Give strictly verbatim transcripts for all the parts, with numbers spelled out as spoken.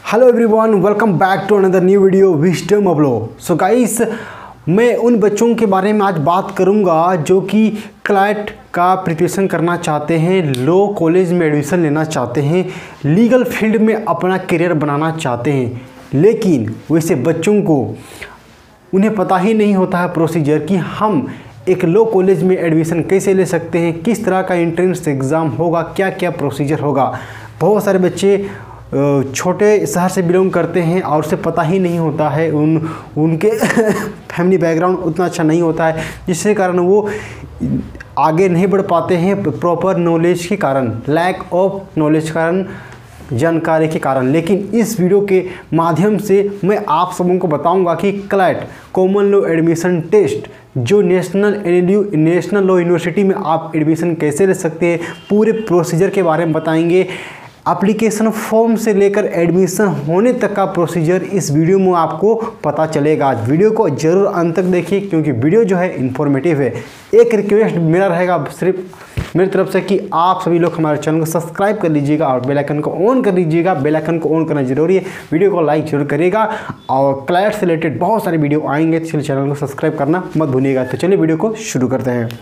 Hello everyone, welcome back to another new video Wisdom of Law. So guys, मैं उन बच्चों के बारे में आज बात करूंगा जो कि क्लैट का प्रिपरेशन करना चाहते हैं, लो कॉलेज में एडमिशन लेना चाहते हैं, लीगल फील्ड में अपना करियर बनाना चाहते हैं, लेकिन वैसे बच्चों को उन्हें पता ही नहीं होता है प्रोसीजर कि हम एक लो कॉलेज में एडमिशन कैसे ले सकते हैं, किस तरह का एंट्रेंस एग्ज़ाम होगा, क्या क्या प्रोसीजर होगा। बहुत सारे बच्चे छोटे शहर से बिलोंग करते हैं और उसे पता ही नहीं होता है, उन उनके फैमिली बैकग्राउंड उतना अच्छा नहीं होता है, जिसके कारण वो आगे नहीं बढ़ पाते हैं प्रॉपर नॉलेज के कारण, लैक ऑफ नॉलेज के कारण, जानकारी के कारण। लेकिन इस वीडियो के माध्यम से मैं आप सबों को बताऊंगा कि CLAT common law admission test जो national NLU national law university में आप एडमिशन कैसे ले सकते हैं, पूरे प्रोसीजर के बारे में बताएंगे। एप्लीकेशन फॉर्म से लेकर एडमिशन होने तक का प्रोसीजर इस वीडियो में आपको पता चलेगा। आज वीडियो को जरूर अंत तक देखिए क्योंकि वीडियो जो है इन्फॉर्मेटिव है। एक रिक्वेस्ट मेरा रहेगा सिर्फ मेरी तरफ से कि आप सभी लोग हमारे चैनल को सब्सक्राइब कर लीजिएगा और बेल आइकन को ऑन कर लीजिएगा। बेल आइकन को ऑन करना जरूरी है, वीडियो को लाइक जरूर करिएगा और क्लैट से रिलेटेड बहुत सारे वीडियो आएंगे, इसलिए चैनल को सब्सक्राइब करना मत भूलिएगा। तो चलिए वीडियो को शुरू करते हैं।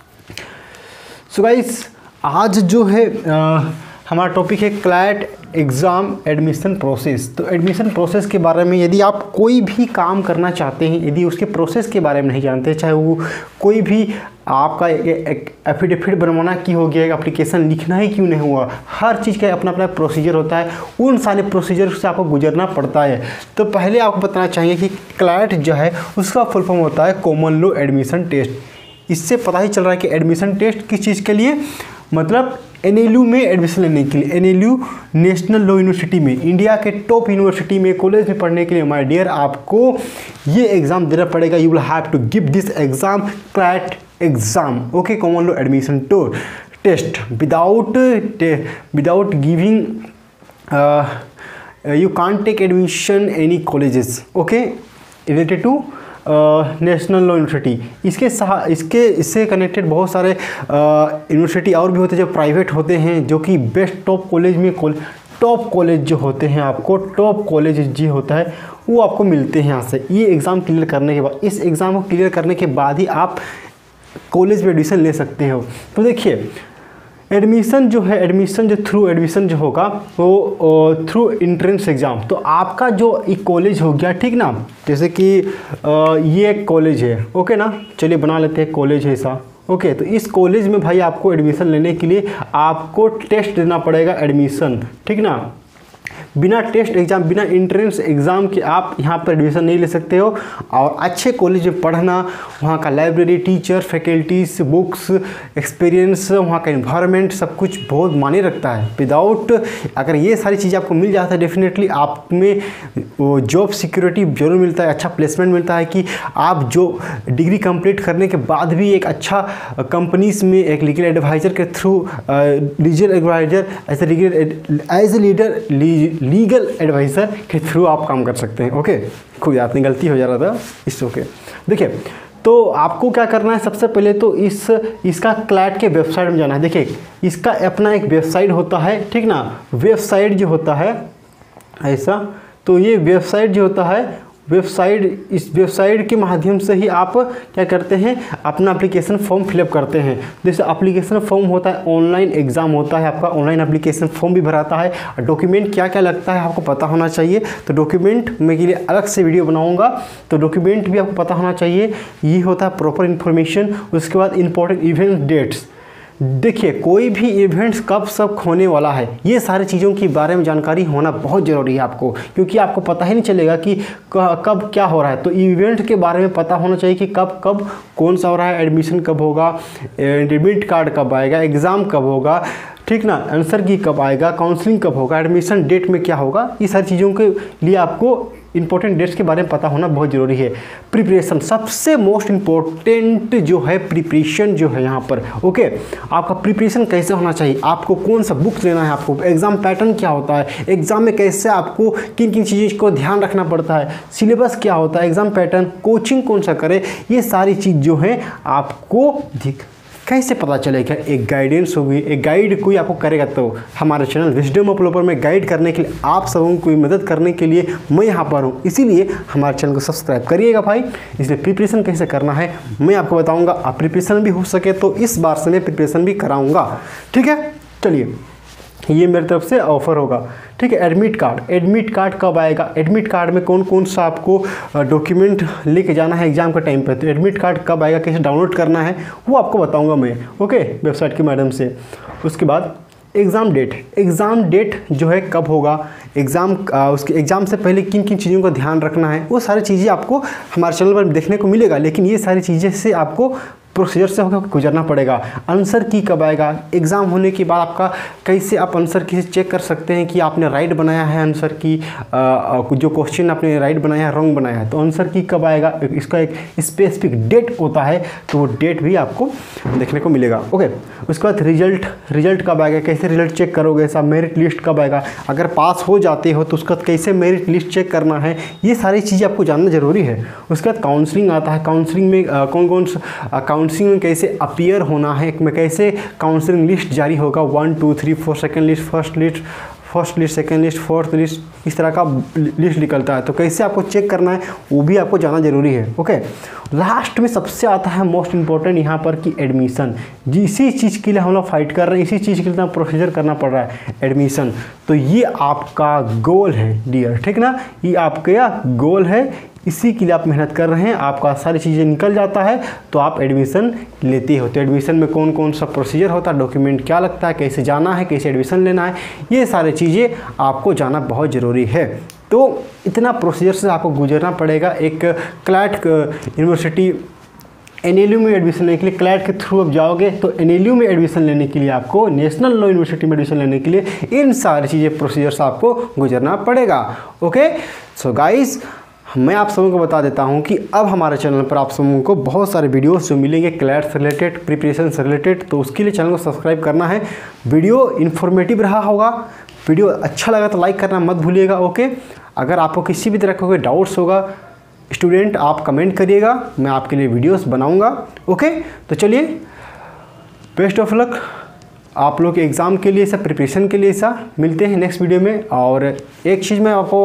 सो गाइस, आज जो है आ, हमारा टॉपिक है क्लैट एग्ज़ाम एडमिशन प्रोसेस। तो एडमिशन प्रोसेस के बारे में यदि आप कोई भी काम करना चाहते हैं, यदि उसके प्रोसेस के बारे में नहीं जानते, चाहे वो कोई भी आपका एक एफिडेविट बनवाना क्यों हो गया, एक एप्लीकेशन लिखना ही क्यों नहीं हुआ, हर चीज़ का अपना अपना प्रोसीजर होता है, उन सारे प्रोसीजर से आपको गुजरना पड़ता है। तो पहले आपको बताना चाहिए कि क्लैट जो है उसका फुल फॉर्म होता है कॉमन लॉ एडमिशन टेस्ट। इससे पता ही चल रहा है कि एडमिशन टेस्ट किस चीज़ के लिए, मतलब एनएलयू में एडमिशन लेने के लिए, एनएलयू नेशनल लॉ यूनिवर्सिटी में, इंडिया के टॉप यूनिवर्सिटी में कॉलेज में पढ़ने के लिए माय डियर आपको ये एग्ज़ाम देना पड़ेगा। You will have to give this exam, CLAT exam, okay, common law admission to test without without giving you can't take admission any colleges, okay, related to national law university. इसके सहा इसके इससे connected बहुत सारे university और भी होते हैं जो प्राइवेट होते हैं, जो कि बेस्ट टॉप कॉलेज में टॉप कॉलेज जो होते हैं, आपको टॉप कॉलेज जो होता है वो आपको मिलते हैं यहाँ से। ये एग्ज़ाम क्लियर करने के बाद, इस एग्ज़ाम को क्लियर करने के बाद ही आप कॉलेज में एडमिशन ले सकते हो। तो देखिए, एडमिशन जो है, एडमिशन जो थ्रू एडमिशन जो होगा वो थ्रू एंट्रेंस एग्ज़ाम। तो आपका जो एक कॉलेज हो गया, ठीक ना, जैसे कि ये एक कॉलेज है, ओके ना, चलिए बना लेते हैं कॉलेज है ऐसा, ओके। तो इस कॉलेज में भाई आपको एडमिशन लेने के लिए आपको टेस्ट देना पड़ेगा एडमिशन, ठीक ना। बिना टेस्ट एग्ज़ाम, बिना एंट्रेंस एग्ज़ाम के आप यहाँ पर एडमिशन नहीं ले सकते हो। और अच्छे कॉलेज में पढ़ना, वहाँ का library, teacher, faculties, books, experience, वहाँ का एनवायरनमेंट, सब कुछ बहुत मायने रखता है। विदाउट अगर ये सारी चीज़ें आपको मिल जाता है, डेफिनेटली आप में जॉब सिक्योरिटी जरूर मिलता है, अच्छा प्लेसमेंट मिलता है कि आप जो डिग्री कंप्लीट करने के बाद भी एक अच्छा कंपनीज में एक लीगल एडवाइज़र के through, legal adviser as a legal as a leader legal adviser के थ्रू आप काम कर सकते हैं, ओके। कोई बात नहीं, गलती हो जा रहा था, इट्स ओके। देखिए, तो आपको क्या करना है, सबसे पहले तो इस इसका क्लैट के वेबसाइट में जाना है। देखिए, इसका अपना एक वेबसाइट होता है, ठीक ना, वेबसाइट जो होता है ऐसा, तो ये वेबसाइट जो होता है, वेबसाइट इस वेबसाइट के माध्यम से ही आप क्या करते हैं, अपना एप्लीकेशन फॉर्म फिलअप करते हैं। जैसे एप्लीकेशन फॉर्म होता है, ऑनलाइन एग्ज़ाम होता है आपका, ऑनलाइन एप्लीकेशन फॉर्म भी भराता है। डॉक्यूमेंट क्या क्या लगता है आपको पता होना चाहिए, तो डॉक्यूमेंट मैं के लिए अलग से वीडियो बनाऊंगा, तो डॉक्यूमेंट भी आपको पता होना चाहिए। ये होता है प्रॉपर इन्फॉर्मेशन। उसके बाद इंपॉर्टेंट इवेंट डेट्स, देखिए कोई भी इवेंट्स कब सब होने वाला है, ये सारी चीज़ों के बारे में जानकारी होना बहुत ज़रूरी है आपको, क्योंकि आपको पता ही नहीं चलेगा कि कब क्या हो रहा है। तो इवेंट के बारे में पता होना चाहिए कि कब कब कौन सा हो रहा है, एडमिशन कब होगा, एडमिट कार्ड कब आएगा, एग्ज़ाम कब होगा, ठीक ना, आंसर की कब आएगा, काउंसलिंग कब होगा, एडमिशन डेट में क्या होगा, ये सारी चीज़ों के लिए आपको इंपॉर्टेंट डेट्स के बारे में पता होना बहुत ज़रूरी है। प्रिपरेशन सबसे मोस्ट इम्पोर्टेंट जो है, प्रिपरेशन जो है यहाँ पर, ओके। आपका प्रिपरेशन कैसे होना चाहिए, आपको कौन सा बुक्स लेना है, आपको एग्ज़ाम पैटर्न क्या होता है, एग्ज़ाम में कैसे आपको किन किन चीज़ों को ध्यान रखना पड़ता है, सिलेबस क्या होता है, एग्ज़ाम पैटर्न, कोचिंग कौन सा करे, ये सारी चीज़ जो है आपको दिख कैसे पता चलेगा? एक गाइडेंस होगी, एक गाइड कोई आपको करेगा। तो हमारे चैनल विजडम ऑफ लोपर में गाइड करने के लिए, आप सबों को मदद करने के लिए मैं यहाँ पर हूँ, इसीलिए हमारे चैनल को सब्सक्राइब करिएगा भाई। इसलिए प्रिपरेशन कैसे करना है मैं आपको बताऊँगा। आप प्रिपरेशन भी हो सके तो इस बार से मैं प्रिपरेशन भी कराऊँगा, ठीक है। चलिए, ये मेरी तरफ से ऑफर होगा, ठीक है। एडमिट कार्ड, एडमिट कार्ड कब आएगा? एडमिट कार्ड में कौन कौन सा आपको डॉक्यूमेंट लेके जाना है एग्जाम के टाइम पे, तो एडमिट कार्ड कब आएगा, कैसे डाउनलोड करना है वो आपको बताऊंगा मैं, ओके, वेबसाइट के माध्यम से। उसके बाद एग्ज़ाम डेट, एग्ज़ाम डेट जो है कब होगा, एग्ज़ाम उसके एग्ज़ाम से पहले किन किन चीज़ों का ध्यान रखना है, वो सारी चीज़ें आपको हमारे चैनल पर देखने को मिलेगा। लेकिन ये सारी चीज़ें से आपको प्रोसीजर से होकर गुजरना पड़ेगा। आंसर की कब आएगा? एग्ज़ाम होने के बाद आपका कैसे आप आंसर की चेक कर सकते हैं कि आपने राइट बनाया है आंसर की, आ, जो क्वेश्चन आपने राइट बनाया है रॉन्ग बनाया है, तो आंसर की कब आएगा? इसका एक स्पेसिफिक डेट होता है, तो वो डेट भी आपको देखने को मिलेगा, ओके। उसके बाद रिजल्ट, रिजल्ट कब आएगा, कैसे रिजल्ट चेक करोगे, ऐसा मेरिट लिस्ट कब आएगा, अगर पास हो जाते हो तो उसका कैसे मेरिट लिस्ट चेक करना है, ये सारी चीज़ें आपको जानना जरूरी है। उसके बाद काउंसलिंग आता है, काउंसलिंग में कौन कौन सा काउंसलिंग में कैसे अपीयर होना है, में कैसे काउंसलिंग लिस्ट जारी होगा, one two three four second list, first list, first list, second list, fourth list, इस तरह का लिस्ट निकलता है, तो कैसे आपको चेक करना है वो भी आपको जानना जरूरी है, ओके। लास्ट में सबसे आता है मोस्ट इंपॉर्टेंट यहाँ पर कि एडमिशन, इसी चीज़ के लिए हम लोग फाइट कर रहे हैं, इसी चीज़ के लिए प्रोसीजर करना पड़ रहा है, एडमिशन। तो ये आपका गोल है डियर, ठीक ना, ये आपका गोल है, इसी के लिए आप मेहनत कर रहे हैं, आपका सारी चीज़ें निकल जाता है तो आप एडमिशन लेते हो। तो एडमिशन में कौन कौन सा प्रोसीजर होता है, डॉक्यूमेंट क्या लगता है, कैसे जाना है, कैसे एडमिशन लेना है, ये सारी चीज़ें आपको जाना बहुत ज़रूरी है। तो इतना प्रोसीजर से आपको गुजरना पड़ेगा। एक CLAT university N L U में एडमिशन लेने के लिए क्लैट के थ्रू आप जाओगे, तो एन एल यू में एडमिशन लेने के लिए आपको, नेशनल लॉ यूनिवर्सिटी में एडमिशन लेने के लिए इन सारी चीज़ें प्रोसीजर से आपको गुजरना पड़ेगा, ओके। सो गाइस, मैं आप सबों को बता देता हूं कि अब हमारे चैनल पर आप सबों को बहुत सारे वीडियोस जो मिलेंगे क्लैट से रिलेटेड, प्रिपरेशन से रिलेटेड, तो उसके लिए चैनल को सब्सक्राइब करना है। वीडियो इन्फॉर्मेटिव रहा होगा, वीडियो अच्छा लगा तो लाइक करना मत भूलिएगा, ओके। अगर आपको किसी भी तरह का कोई डाउट्स होगा स्टूडेंट, आप कमेंट करिएगा, मैं आपके लिए वीडियोस बनाऊंगा, ओके। तो चलिए, बेस्ट ऑफ लक आप लोग के एग्ज़ाम के लिए, सब प्रिपरेशन के लिए, सा मिलते हैं नेक्स्ट वीडियो में। और एक चीज़ मैं आपको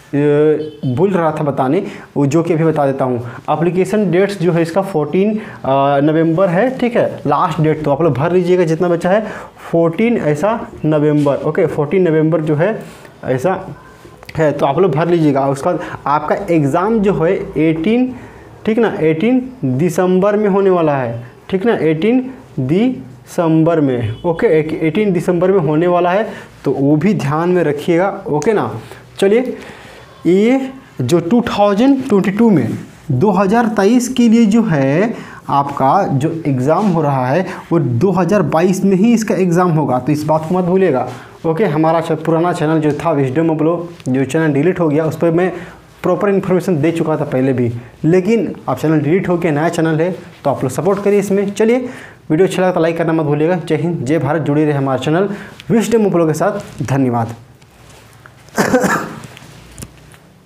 भूल रहा था बताने, वो जो कि अभी बता देता हूँ। एप्लीकेशन डेट्स जो है इसका चौदह नवंबर है, ठीक है, लास्ट डेट, तो आप लोग भर लीजिएगा जितना बचा है, चौदह ऐसा नवंबर, ओके, चौदह नवंबर जो है ऐसा है, तो आप लोग भर लीजिएगा। उसके बाद आपका एग्ज़ाम जो है अठारह, ठीक ना, अठारह दिसंबर में होने वाला है, ठीक ना, अठारह दिसंबर में, ओके, अठारह दिसंबर में होने वाला है, तो वो भी ध्यान में रखिएगा, ओके ना। चलिए, ये जो दो हज़ार बाईस में दो हज़ार तेईस के लिए जो है आपका जो एग्ज़ाम हो रहा है वो दो हज़ार बाईस में ही इसका एग्ज़ाम होगा, तो इस बात को मत भूलिएगा, ओके। हमारा पुराना चैनल जो था विजडम ऑफ लॉ, जो चैनल डिलीट हो गया, उस पर मैं प्रॉपर इन्फॉर्मेशन दे चुका था पहले भी, लेकिन अब चैनल डिलीट हो गया, नया चैनल है, तो आप लोग सपोर्ट करिए इसमें। चलिए, वीडियो अच्छा लगा तो लाइक करना मत भूलिएगा। जय हिंद, जय भारत, जुड़े रहे हमारे चैनल विजडम ऑफ लॉ के साथ। धन्यवाद।